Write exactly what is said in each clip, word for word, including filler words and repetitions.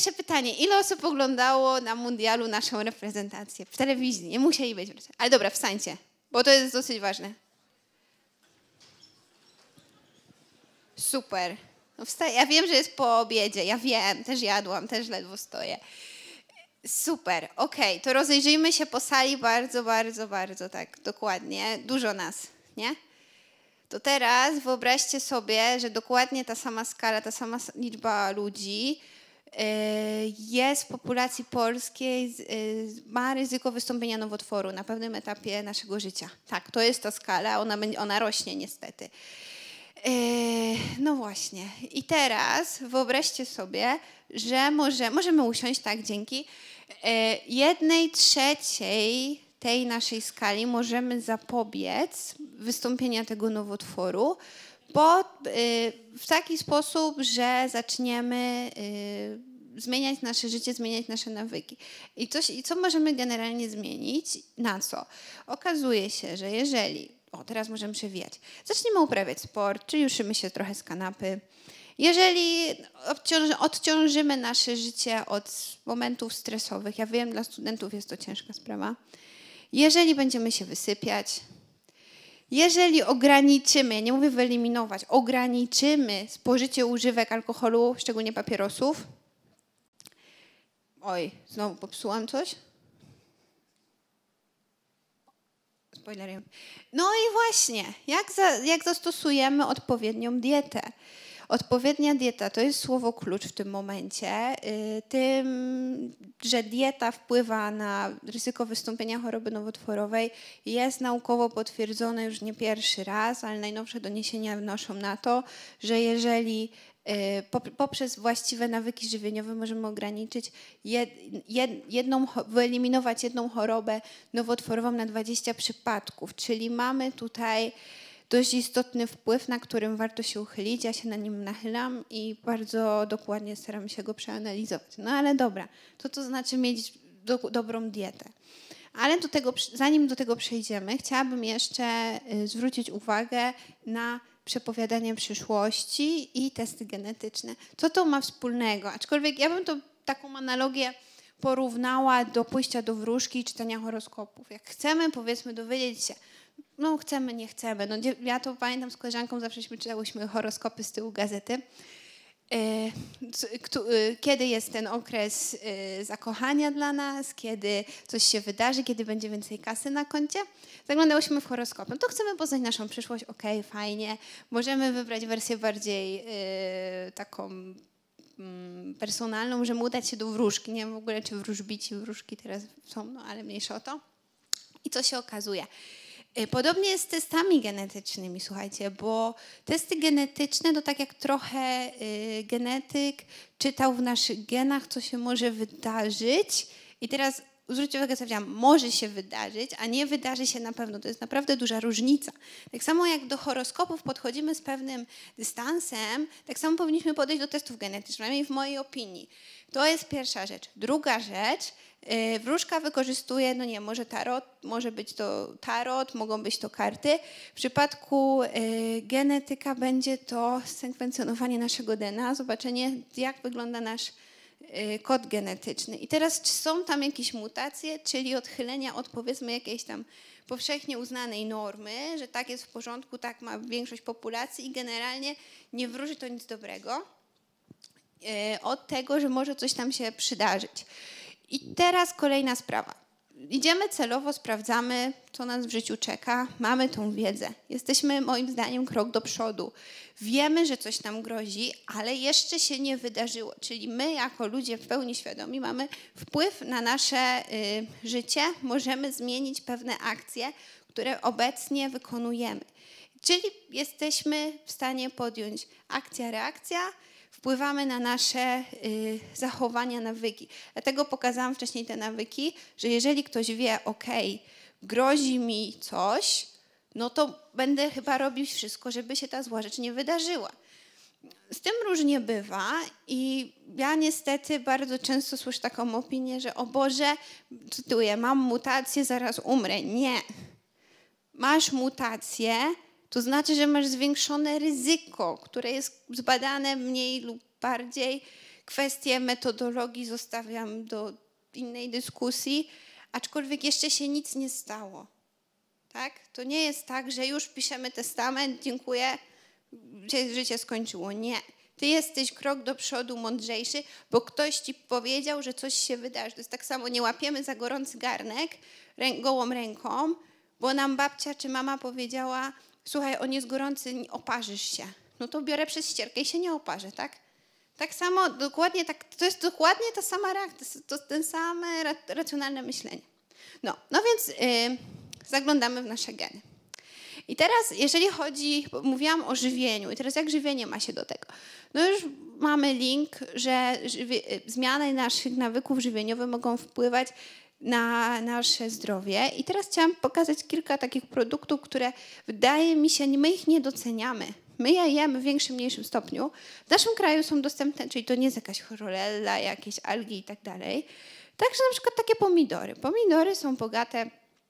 pierwsze pytanie. Ile osób oglądało na mundialu naszą reprezentację? W telewizji, nie musieli być. Ale dobra, wstańcie, bo to jest dosyć ważne. Super. No wstań. Ja wiem, że jest po obiedzie, ja wiem, też jadłam, też ledwo stoję. Super, okej, okay. To rozejrzyjmy się po sali bardzo, bardzo, bardzo tak dokładnie. Dużo nas, nie? To teraz wyobraźcie sobie, że dokładnie ta sama skala, ta sama liczba ludzi jest w populacji polskiej, ma ryzyko wystąpienia nowotworu na pewnym etapie naszego życia. Tak, to jest ta skala, ona, ona rośnie niestety. No właśnie. I teraz wyobraźcie sobie, że może, możemy usiąść, tak, dzięki. Jednej trzeciej tej naszej skali możemy zapobiec wystąpienia tego nowotworu, bo w taki sposób, że zaczniemy zmieniać nasze życie, zmieniać nasze nawyki. I, coś, I co możemy generalnie zmienić? Na co? Okazuje się, że jeżeli, o teraz możemy przewijać, zaczniemy uprawiać sport, czyli ruszymy się trochę z kanapy, jeżeli odciąży, odciążymy nasze życie od momentów stresowych, ja wiem, dla studentów jest to ciężka sprawa, jeżeli będziemy się wysypiać, jeżeli ograniczymy, ja nie mówię wyeliminować, ograniczymy spożycie używek alkoholu, szczególnie papierosów. Oj, znowu popsułam coś. Spoilerem. No i właśnie, jak, za, jak zastosujemy odpowiednią dietę? Odpowiednia dieta to jest słowo klucz w tym momencie. Tym, że dieta wpływa na ryzyko wystąpienia choroby nowotworowej, jest naukowo potwierdzone już nie pierwszy raz, ale najnowsze doniesienia wnoszą na to, że jeżeli poprzez właściwe nawyki żywieniowe możemy ograniczyć jedną, wyeliminować jedną chorobę nowotworową na dwadzieścia przypadków, czyli mamy tutaj dość istotny wpływ, na którym warto się uchylić. Ja się na nim nachylam i bardzo dokładnie staram się go przeanalizować. No ale dobra, to to znaczy mieć do, dobrą dietę. Ale do tego, zanim do tego przejdziemy, chciałabym jeszcze zwrócić uwagę na przepowiadanie przyszłości i testy genetyczne. Co to ma wspólnego? Aczkolwiek ja bym to taką analogię porównała do pójścia do wróżki i czytania horoskopów. Jak chcemy, powiedzmy, dowiedzieć się, no chcemy, nie chcemy. No, ja to pamiętam z koleżanką, zawsześmy czytałyśmy horoskopy z tyłu gazety. Kiedy jest ten okres zakochania dla nas, kiedy coś się wydarzy, kiedy będzie więcej kasy na koncie. Zaglądałyśmy w horoskopy. No to chcemy poznać naszą przyszłość, okej, okay, fajnie. Możemy wybrać wersję bardziej taką personalną, możemy udać się do wróżki. Nie wiem w ogóle, czy wróżbici, wróżki teraz są, no ale mniejsza o to. I co się okazuje? Podobnie jest z testami genetycznymi, słuchajcie, bo testy genetyczne to tak jak trochę y, genetyk czytał w naszych genach, co się może wydarzyć. I teraz zwróćcie uwagę, co powiedziałam, może się wydarzyć, a nie wydarzy się na pewno. To jest naprawdę duża różnica. Tak samo jak do horoskopów podchodzimy z pewnym dystansem, tak samo powinniśmy podejść do testów genetycznych, przynajmniej w mojej opinii. To jest pierwsza rzecz. Druga rzecz, yy, wróżka wykorzystuje, no nie, może tarot, może być to tarot, mogą być to karty. W przypadku yy, genetyka będzie to sekwencjonowanie naszego D N A, zobaczenie, jak wygląda nasz yy, kod genetyczny. I teraz, czy są tam jakieś mutacje, czyli odchylenia od, powiedzmy, jakiejś tam powszechnie uznanej normy, że tak jest w porządku, tak ma większość populacji i generalnie nie wróży to nic dobrego od tego, że może coś tam się przydarzyć. I teraz kolejna sprawa. Idziemy celowo, sprawdzamy, co nas w życiu czeka, mamy tą wiedzę. Jesteśmy, moim zdaniem, krok do przodu. Wiemy, że coś nam grozi, ale jeszcze się nie wydarzyło. Czyli my, jako ludzie w pełni świadomi, mamy wpływ na nasze y, życie, możemy zmienić pewne akcje, które obecnie wykonujemy. Czyli jesteśmy w stanie podjąć akcja, reakcja, wpływamy na nasze y, zachowania, nawyki. Dlatego pokazałam wcześniej te nawyki, że jeżeli ktoś wie, ok, grozi mi coś, no to będę chyba robić wszystko, żeby się ta zła rzecz nie wydarzyła. Z tym różnie bywa i ja niestety bardzo często słyszę taką opinię, że o Boże, cytuję, mam mutację, zaraz umrę. Nie. Masz mutację, to znaczy, że masz zwiększone ryzyko, które jest zbadane mniej lub bardziej, Kwestie metodologii zostawiam do innej dyskusji, aczkolwiek jeszcze się nic nie stało. Tak? To nie jest tak, że już piszemy testament, dziękuję, życie skończyło. Nie. Ty jesteś krok do przodu mądrzejszy, bo ktoś ci powiedział, że coś się wydarzy. To jest tak samo, nie łapiemy za gorący garnek rę, gołą ręką, bo nam babcia czy mama powiedziała, słuchaj, on jest gorący, oparzysz się. No to biorę przez ścierkę i się nie oparzę, tak? Tak samo, dokładnie tak, to jest dokładnie ta sama reakcja, to ten same racjonalne myślenie. No, no więc yy, zaglądamy w nasze geny. I teraz, jeżeli chodzi, mówiłam o żywieniu, i teraz jak żywienie ma się do tego? No już mamy link, że żywie, zmiany naszych nawyków żywieniowych mogą wpływać na nasze zdrowie. I teraz chciałam pokazać kilka takich produktów, które wydaje mi się, my ich nie doceniamy. My je jemy w większym, mniejszym stopniu. W naszym kraju są dostępne, czyli to nie jest jakaś chlorella, jakieś algi i tak dalej. Także na przykład takie pomidory. Pomidory są bogate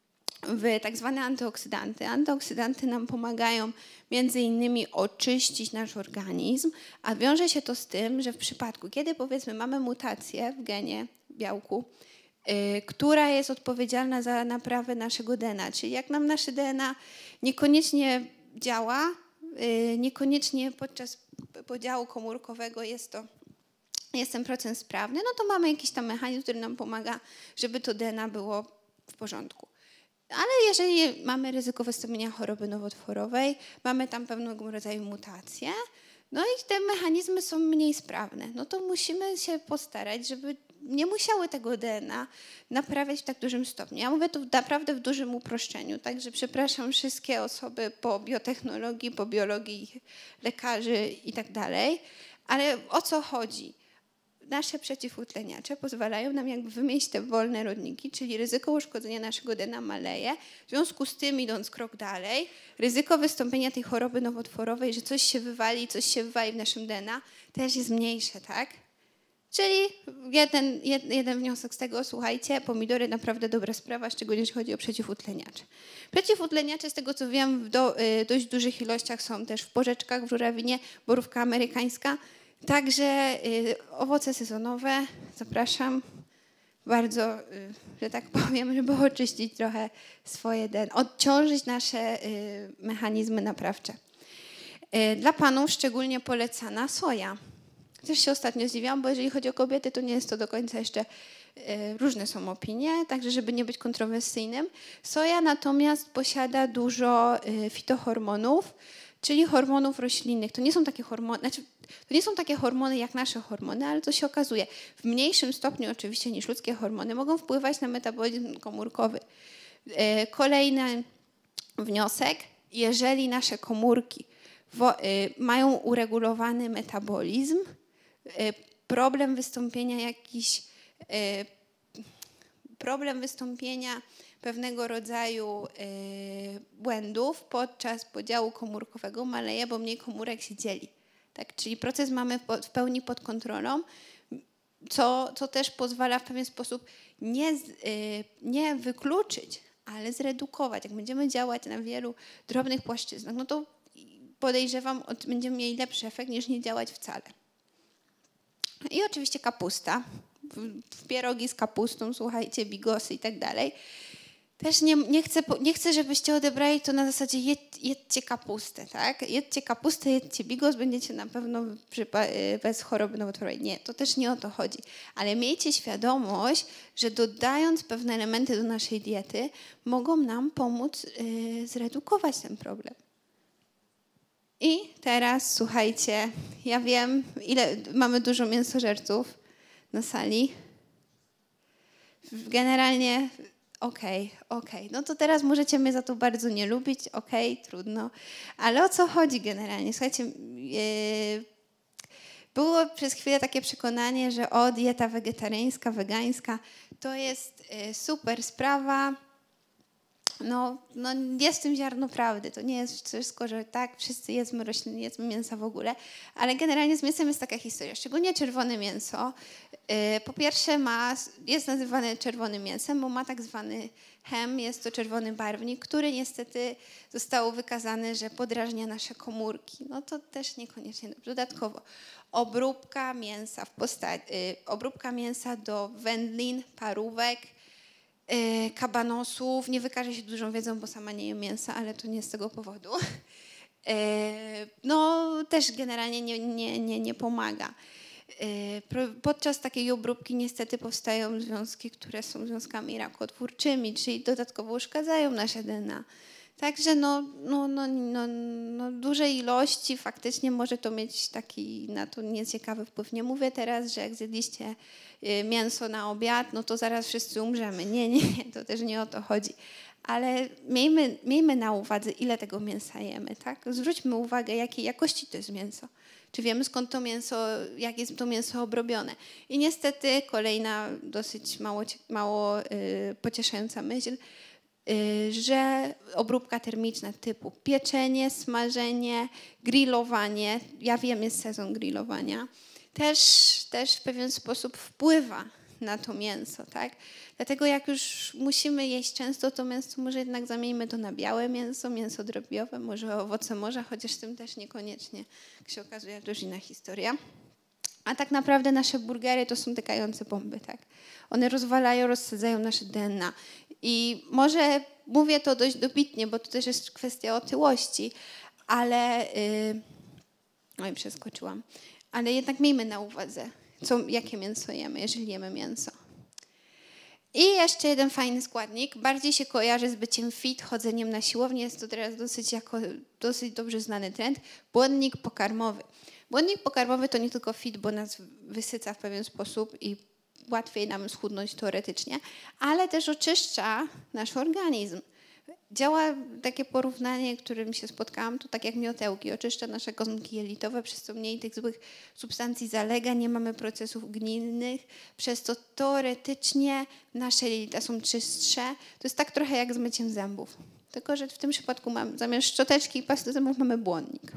w tak zwane antyoksydanty. Antyoksydanty nam pomagają między innymi oczyścić nasz organizm, a wiąże się to z tym, że w przypadku, kiedy powiedzmy mamy mutację w genie białku, yy, która jest odpowiedzialna za naprawę naszego D N A, czyli jak nam nasze D N A niekoniecznie działa, yy, niekoniecznie podczas podziału komórkowego jest to jest ten proces sprawny, no to mamy jakiś tam mechanizm, który nam pomaga, żeby to D N A było w porządku. Ale jeżeli mamy ryzyko wystąpienia choroby nowotworowej, mamy tam pewnego rodzaju mutacje, no i te mechanizmy są mniej sprawne, no to musimy się postarać, żeby nie musiały tego D N A naprawiać w tak dużym stopniu. Ja mówię tu naprawdę w dużym uproszczeniu, także przepraszam wszystkie osoby po biotechnologii, po biologii, lekarzy i tak dalej, ale o co chodzi? Nasze przeciwutleniacze pozwalają nam jakby wymienić te wolne rodniki, czyli ryzyko uszkodzenia naszego D N A maleje. W związku z tym, idąc krok dalej, ryzyko wystąpienia tej choroby nowotworowej, że coś się wywali, coś się wywali w naszym D N A, też jest mniejsze, tak? Czyli jeden, jeden wniosek z tego, słuchajcie, pomidory naprawdę dobra sprawa, szczególnie jeśli chodzi o przeciwutleniacze. Przeciwutleniacze, z tego co wiem, w do, dość dużych ilościach są też w porzeczkach, w żurawinie, borówka amerykańska. Także y, owoce sezonowe, zapraszam bardzo, y, że tak powiem, żeby oczyścić trochę swoje D N A, odciążyć nasze y, mechanizmy naprawcze. Y, dla panów szczególnie polecana soja. Też się ostatnio zdziwiłam, bo jeżeli chodzi o kobiety, to nie jest to do końca jeszcze, y, różne są opinie, także żeby nie być kontrowersyjnym. Soja natomiast posiada dużo y, fitohormonów, czyli hormonów roślinnych. To nie są takie hormony, znaczy, to nie są takie hormony jak nasze hormony, ale to się okazuje w mniejszym stopniu oczywiście niż ludzkie hormony mogą wpływać na metabolizm komórkowy. Kolejny wniosek, jeżeli nasze komórki mają uregulowany metabolizm, problem wystąpienia jakiś, problem wystąpienia pewnego rodzaju błędów podczas podziału komórkowego maleje, bo mniej komórek się dzieli. Tak? Czyli proces mamy w pełni pod kontrolą, co, co też pozwala w pewien sposób nie, nie wykluczyć, ale zredukować. Jak będziemy działać na wielu drobnych płaszczyznach, no to podejrzewam, będziemy mieli lepszy efekt niż nie działać wcale. I oczywiście kapusta. W pierogi z kapustą, słuchajcie, bigosy i tak dalej. Też nie, nie, chcę, nie chcę, żebyście odebrali to na zasadzie jed, jedźcie kapustę, tak? Jedźcie kapustę, jedźcie bigos, będziecie na pewno bez choroby nowotworowej. Nie, to też nie o to chodzi. Ale miejcie świadomość, że dodając pewne elementy do naszej diety, mogą nam pomóc yy, zredukować ten problem. I teraz, słuchajcie, ja wiem, ile mamy dużo mięsożerców na sali. Generalnie... Okej, okay, okej. Okay. No to teraz możecie mnie za to bardzo nie lubić, okej, okay, trudno. Ale o co chodzi generalnie? Słuchajcie, yy, było przez chwilę takie przekonanie, że o, dieta wegetariańska, wegańska to jest yy, super sprawa, no, no jest w tym ziarno prawdy. To nie jest wszystko, że tak, wszyscy jedzmy rośliny, jedzmy mięsa w ogóle, ale generalnie z mięsem jest taka historia. Szczególnie czerwone mięso. Yy, po pierwsze ma, jest nazywane czerwonym mięsem, bo ma tak zwany hem, jest to czerwony barwnik, który niestety zostało wykazane, że podrażnia nasze komórki. No to też niekoniecznie dobrze. Dodatkowo obróbka mięsa w postaci, yy, obróbka mięsa do wędlin, parówek, kabanosów. Nie wykażę się dużą wiedzą, bo sama nie jem mięsa, ale to nie z tego powodu. No też generalnie nie, nie, nie, nie pomaga. Podczas takiej obróbki niestety powstają związki, które są związkami rakotwórczymi, czyli dodatkowo uszkadzają nasze D N A. Także no, no, no, no, no duże ilości faktycznie może to mieć taki na to nieciekawy wpływ. Nie mówię teraz, że jak zjedliście mięso na obiad, no to zaraz wszyscy umrzemy. Nie, nie, nie, to też nie o to chodzi. Ale miejmy, miejmy na uwadze, ile tego mięsa jemy, tak? Zwróćmy uwagę, jakiej jakości to jest mięso. Czy wiemy, skąd to mięso, jak jest to mięso obrobione. I niestety kolejna dosyć mało, mało yy, pocieszająca myśl, yy, że obróbka termiczna typu pieczenie, smażenie, grillowanie, ja wiem, jest sezon grillowania, też, też w pewien sposób wpływa na to mięso, tak? Dlatego jak już musimy jeść często to mięso, może jednak zamieńmy to na białe mięso, mięso drobiowe, może owoce morza, chociaż tym też niekoniecznie, jak się okazuje, to już inna historia. A tak naprawdę nasze burgery to są tykające bomby, tak? One rozwalają, rozsadzają nasze D N A. I może mówię to dość dobitnie, bo to też jest kwestia otyłości, ale... Yy... Oj, przeskoczyłam. Ale jednak miejmy na uwadze, co, jakie mięso jemy, jeżeli jemy mięso. I jeszcze jeden fajny składnik, bardziej się kojarzy z byciem fit, chodzeniem na siłownię, jest to teraz dosyć, jako, dosyć dobrze znany trend, błonnik pokarmowy. Błonnik pokarmowy to nie tylko fit, bo nas wysyca w pewien sposób i łatwiej nam schudnąć teoretycznie, ale też oczyszcza nasz organizm. Działa takie porównanie, którym się spotkałam, to tak jak miotełki, oczyszcza nasze komórki jelitowe, przez co mniej tych złych substancji zalega, nie mamy procesów gnilnych, przez co teoretycznie nasze jelita są czystsze. To jest tak trochę jak z myciem zębów, tylko że w tym przypadku mamy, zamiast szczoteczki i pasty zębów mamy błonnik.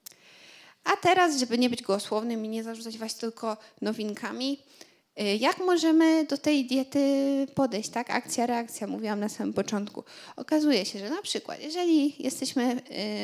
A teraz, żeby nie być gołosłownym i nie zarzucać was tylko nowinkami, jak możemy do tej diety podejść, tak? Akcja, reakcja, mówiłam na samym początku. Okazuje się, że na przykład, jeżeli jesteśmy,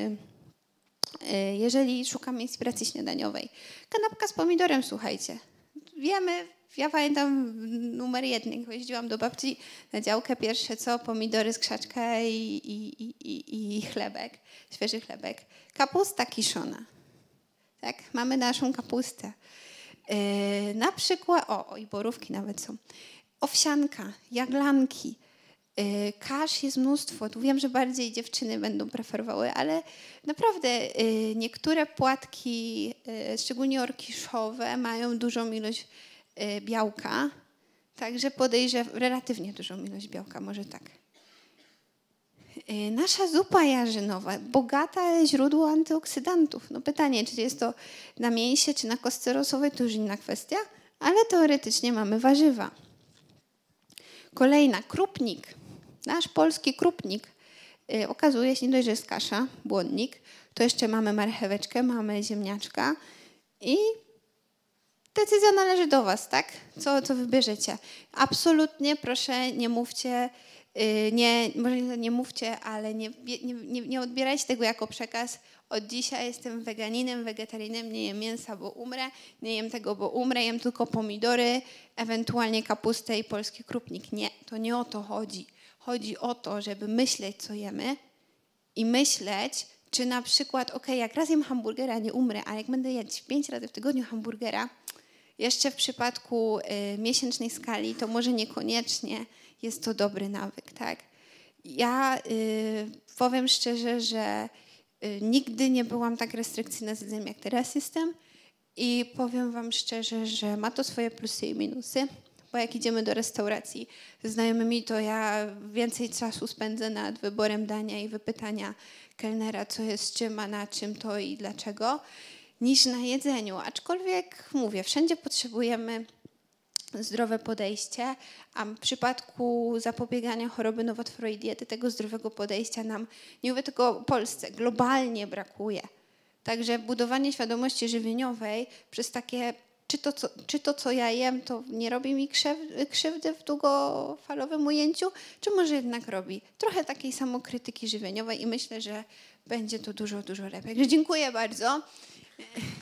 jeżeli szukamy inspiracji śniadaniowej, kanapka z pomidorem, słuchajcie, wiemy, ja pamiętam numer jeden, jak jeździłam do babci na działkę, pierwsze co, pomidory z krzaczka i, i, i, i chlebek, świeży chlebek. Kapusta kiszona, tak? Mamy naszą kapustę. Yy, na przykład, o, i borówki nawet są, owsianka, jaglanki, yy, kasz jest mnóstwo. Tu wiem, że bardziej dziewczyny będą preferowały, ale naprawdę yy, niektóre płatki, yy, szczególnie orkiszowe, mają dużą ilość yy, białka, także podejrzewam, relatywnie dużą ilość białka, może tak. Nasza zupa jarzynowa, bogata źródło antyoksydantów. No pytanie, czy jest to na mięsie, czy na kostce rosowej, to już inna kwestia, ale teoretycznie mamy warzywa. Kolejna, krupnik. Nasz polski krupnik. Yy, okazuje się, nie dość, że jest kasza, błonnik, to jeszcze mamy marcheweczkę, mamy ziemniaczka i decyzja należy do was, tak? Co, co wybierzecie. Absolutnie proszę nie mówcie, Nie, może nie mówcie, ale nie, nie, nie, nie odbierajcie tego jako przekaz. Od dzisiaj jestem weganinem, wegetarianinem, nie jem mięsa, bo umrę, nie jem tego, bo umrę, jem tylko pomidory, ewentualnie kapustę i polski krupnik. Nie, to nie o to chodzi. Chodzi o to, żeby myśleć, co jemy i myśleć, czy na przykład, ok, jak raz jem hamburgera, nie umrę, a jak będę jeść pięć razy w tygodniu hamburgera, jeszcze w przypadku y, miesięcznej skali, to może niekoniecznie jest to dobry nawyk, tak? Ja y, powiem szczerze, że y, nigdy nie byłam tak restrykcyjna z jedzeniem, jak teraz jestem i powiem wam szczerze, że ma to swoje plusy i minusy, bo jak idziemy do restauracji ze znajomymi, to ja więcej czasu spędzę nad wyborem dania i wypytania kelnera, co jest z czym, a na czym to i dlaczego, niż na jedzeniu. Aczkolwiek mówię, wszędzie potrzebujemy zdrowe podejście, a w przypadku zapobiegania choroby nowotworowej diety tego zdrowego podejścia nam, nie mówię tylko o Polsce, globalnie brakuje. Także budowanie świadomości żywieniowej przez takie, czy to, co, czy to, co ja jem, to nie robi mi krzywdy w długofalowym ujęciu, czy może jednak robi. Trochę takiej samokrytyki żywieniowej i myślę, że będzie to dużo, dużo lepiej. Także dziękuję bardzo.